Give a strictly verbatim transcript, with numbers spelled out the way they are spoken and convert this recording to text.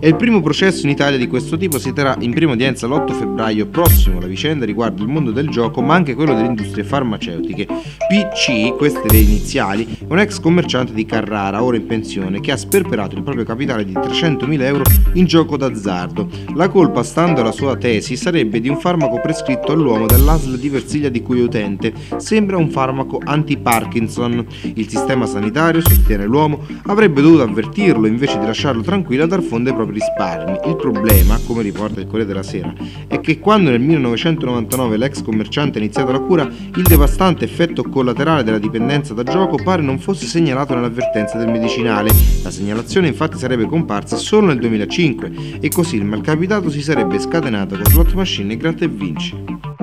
È il primo processo in Italia di questo tipo, si terrà in prima udienza l'otto febbraio prossimo. La vicenda riguarda il mondo del gioco ma anche quello delle industrie farmaceutiche. P C, queste le iniziali, è un ex commerciante di Carrara, ora in pensione, che ha sperperato il proprio capitale di trecentomila euro in gioco d'azzardo. La colpa, stando alla sua tesi, sarebbe di un farmaco prescritto all'uomo dall'A S L di Versilia di cui è utente. Sembra un farmaco anti-Parkinson. Il sistema sanitario, sostiene l'uomo, avrebbe dovuto avvertirlo invece di lasciarlo tranquillo a dar fondo ai propri risparmi. Il problema, come riporta il Corriere della Sera, è che quando nel millenovecentonovantanove l'ex commerciante ha iniziato la cura, il devastante effetto collaterale della dipendenza da gioco pare non fosse segnalato nell'avvertenza del medicinale. La segnalazione infatti sarebbe comparsa solo nel duemilacinque e così il malcapitato si sarebbe scatenato con slot machine e gratta e vinci.